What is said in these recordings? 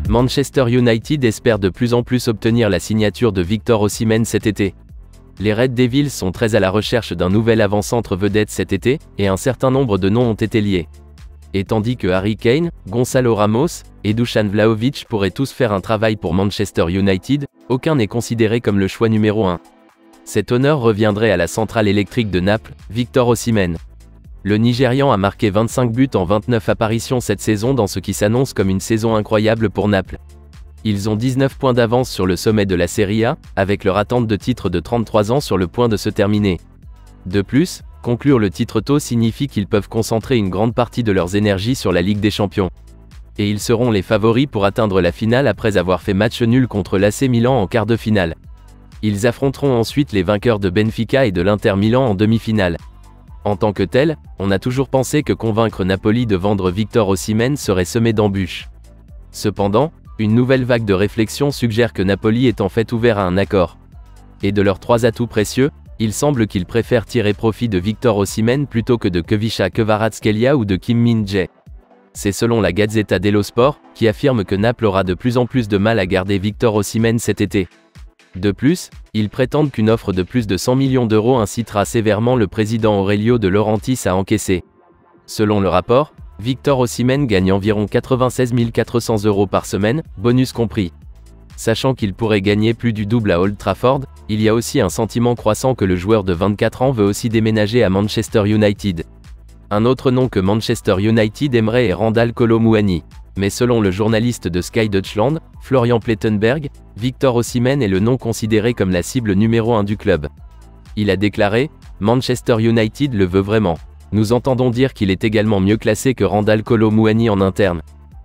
Manchester United espère de plus en plus obtenir la signature de Victor Osimhen cet été. Les Red Devils sont très à la recherche d'un nouvel avant-centre vedette cet été, et un certain nombre de noms ont été liés. Et tandis que Harry Kane, Gonzalo Ramos et Dusan Vlahovic pourraient tous faire un travail pour Manchester United, aucun n'est considéré comme le choix numéro 1. Cet honneur reviendrait à la centrale électrique de Naples, Victor Osimhen. Le Nigérian a marqué 25 buts en 29 apparitions cette saison dans ce qui s'annonce comme une saison incroyable pour Naples. Ils ont 19 points d'avance sur le sommet de la Serie A, avec leur attente de titre de 33 ans sur le point de se terminer. De plus, conclure le titre tôt signifie qu'ils peuvent concentrer une grande partie de leurs énergies sur la Ligue des Champions. Et ils seront les favoris pour atteindre la finale après avoir fait match nul contre l'AC Milan en quart de finale. Ils affronteront ensuite les vainqueurs de Benfica et de l'Inter Milan en demi-finale. En tant que tel, on a toujours pensé que convaincre Napoli de vendre Victor Osimhen serait semé d'embûches. Cependant, une nouvelle vague de réflexion suggère que Napoli est en fait ouvert à un accord. Et de leurs 3 atouts précieux, il semble qu'ils préfèrent tirer profit de Victor Osimhen plutôt que de Kvisha Kvaratskhelia ou de Kim Min-jae. C'est selon la Gazzetta dello Sport, qui affirme que Naples aura de plus en plus de mal à garder Victor Osimhen cet été. De plus, ils prétendent qu'une offre de plus de 100 millions d'euros incitera sévèrement le président Aurelio De Laurentiis à encaisser. Selon le rapport, Victor Osimhen gagne environ 96 400 € par semaine, bonus compris. Sachant qu'il pourrait gagner plus du double à Old Trafford, il y a aussi un sentiment croissant que le joueur de 24 ans veut aussi déménager à Manchester United. Un autre nom que Manchester United aimerait est Randal Kolo Muani. Mais selon le journaliste de Sky Deutschland, Florian Plettenberg, Victor Osimhen est le nom considéré comme la cible numéro 1 du club. Il a déclaré « Manchester United le veut vraiment. Nous entendons dire qu'il est également mieux classé que Randal Kolo Muani en interne. »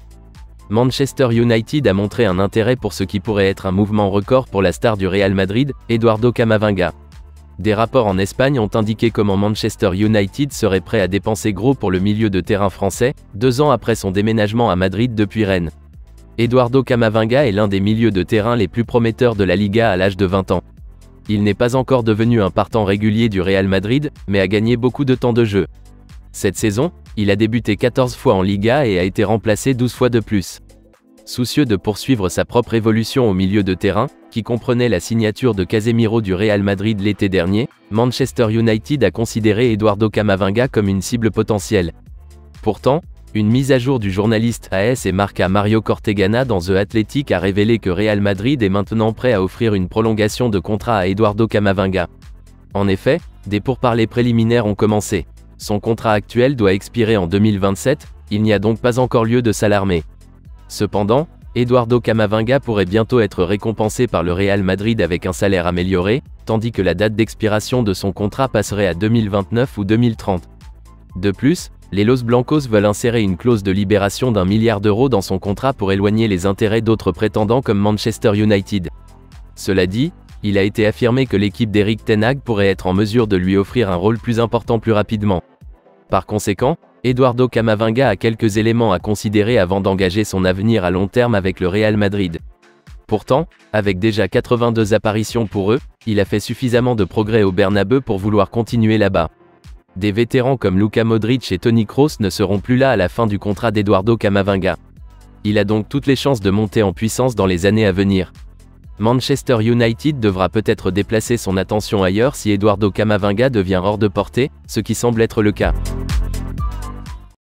Manchester United a montré un intérêt pour ce qui pourrait être un mouvement record pour la star du Real Madrid, Eduardo Camavinga. Des rapports en Espagne ont indiqué comment Manchester United serait prêt à dépenser gros pour le milieu de terrain français, 2 ans après son déménagement à Madrid depuis Rennes. Eduardo Camavinga est l'un des milieux de terrain les plus prometteurs de la Liga à l'âge de 20 ans. Il n'est pas encore devenu un partant régulier du Real Madrid, mais a gagné beaucoup de temps de jeu. Cette saison, il a débuté 14 fois en Liga et a été remplacé 12 fois de plus. Soucieux de poursuivre sa propre évolution au milieu de terrain, qui comprenait la signature de Casemiro du Real Madrid l'été dernier, Manchester United a considéré Eduardo Camavinga comme une cible potentielle. Pourtant, une mise à jour du journaliste AS et Marca Mario Cortegana dans The Athletic a révélé que Real Madrid est maintenant prêt à offrir une prolongation de contrat à Eduardo Camavinga. En effet, des pourparlers préliminaires ont commencé. Son contrat actuel doit expirer en 2027, il n'y a donc pas encore lieu de s'alarmer. Cependant, Eduardo Camavinga pourrait bientôt être récompensé par le Real Madrid avec un salaire amélioré, tandis que la date d'expiration de son contrat passerait à 2029 ou 2030. De plus, les Los Blancos veulent insérer une clause de libération d'1 milliard d'euros dans son contrat pour éloigner les intérêts d'autres prétendants comme Manchester United. Cela dit, il a été affirmé que l'équipe d'Erik ten Hag pourrait être en mesure de lui offrir un rôle plus important plus rapidement. Par conséquent, Eduardo Camavinga a quelques éléments à considérer avant d'engager son avenir à long terme avec le Real Madrid. Pourtant, avec déjà 82 apparitions pour eux, il a fait suffisamment de progrès au Bernabeu pour vouloir continuer là-bas. Des vétérans comme Luka Modric et Toni Kroos ne seront plus là à la fin du contrat d'Eduardo Camavinga. Il a donc toutes les chances de monter en puissance dans les années à venir. Manchester United devra peut-être déplacer son attention ailleurs si Eduardo Camavinga devient hors de portée, ce qui semble être le cas.